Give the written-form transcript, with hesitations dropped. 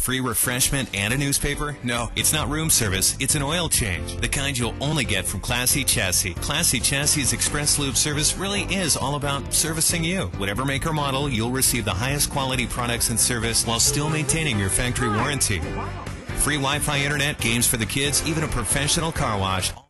free refreshment and a newspaper? No, it's not room service, it's an oil change. The kind you'll only get from Classy Chassis. Classy Chassis' Express Lube service really is all about servicing you. Whatever make or model, you'll receive the highest quality products and service while still maintaining your factory warranty. Free Wi-Fi internet, games for the kids, even a professional car wash.